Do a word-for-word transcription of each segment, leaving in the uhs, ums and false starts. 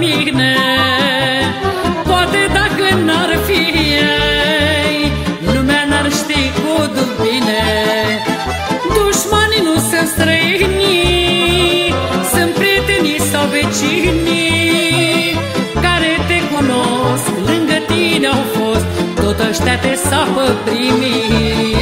mine. Poate dacă n-ar fi ei, lumea n-ar ști codul bine. Dușmanii nu sunt străinii, sunt prietenii sau vecinii care te cunosc, lângă tine au fost, tot ăștia te sapă primii.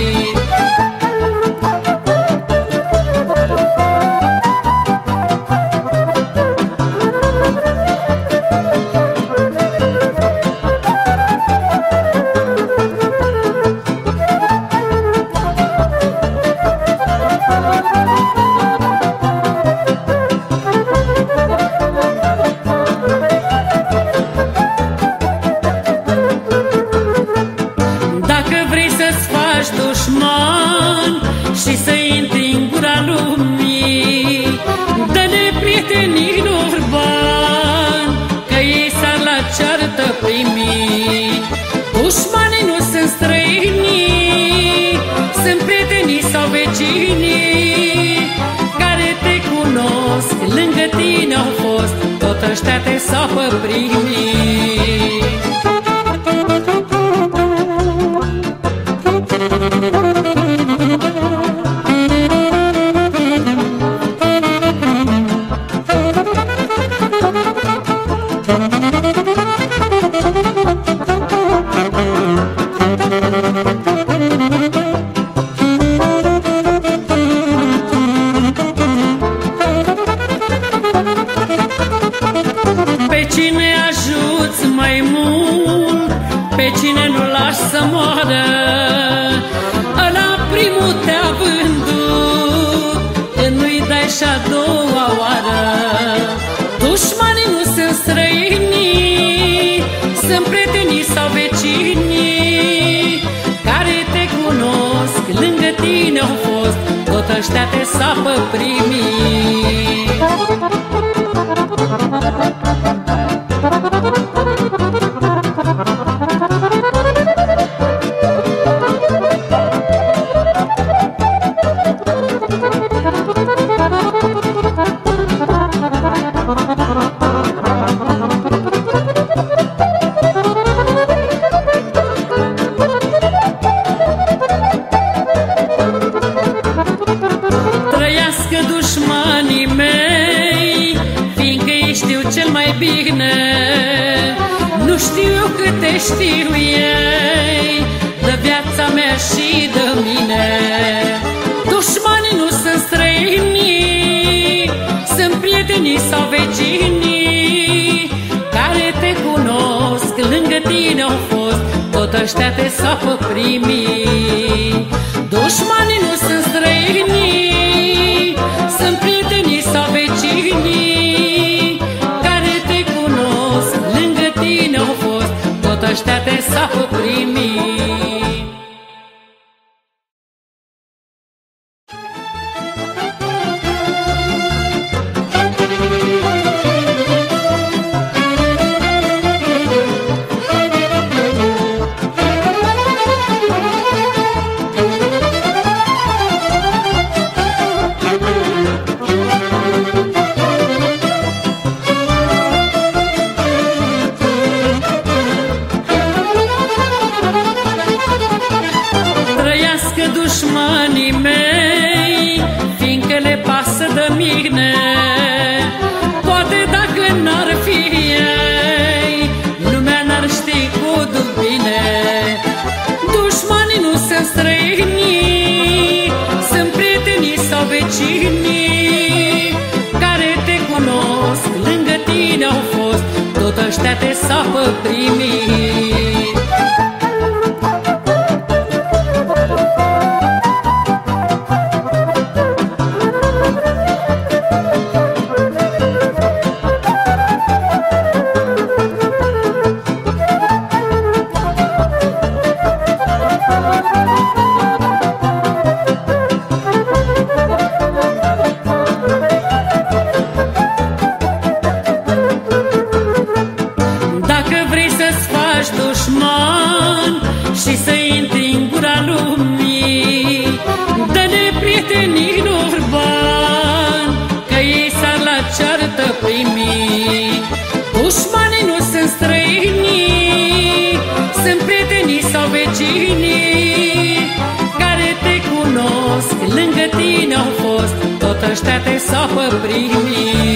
Dușman și să intri în gura lumii, dă-le prietenilor bani, că ei s-ar la ceartă primi. Dușmanii nu sunt străinii, sunt prietenii sau vecinii care te cunosc, lângă tine au fost, tot ăștia te sapă primii. Pe cine ajuți mai mult, pe cine nu lași să moară, ăla primul te-a vândut, când nu-i dai și-a doua oară. Dușmanii nu sunt străinii, sunt prietenii sau vecinii care te cunosc, lângă tine au fost, tot ăștia te sapă primii. Trăiască dușmanii mei, fiindcă ei știu cel mai bine. Nu știu eu câte știu ei, de viața mea și de mine. Dușmanii nu sunt străinii, sunt prietenii sau vecinii care te cunosc, lângă tine au fost, tot ăștia te sapă primii. Dușmanii nu sunt străinii, sunt prietenii sau vecinii care te cunosc, lângă tine au fost, tot ăștia te sapă primii. ăștia te sapă primii.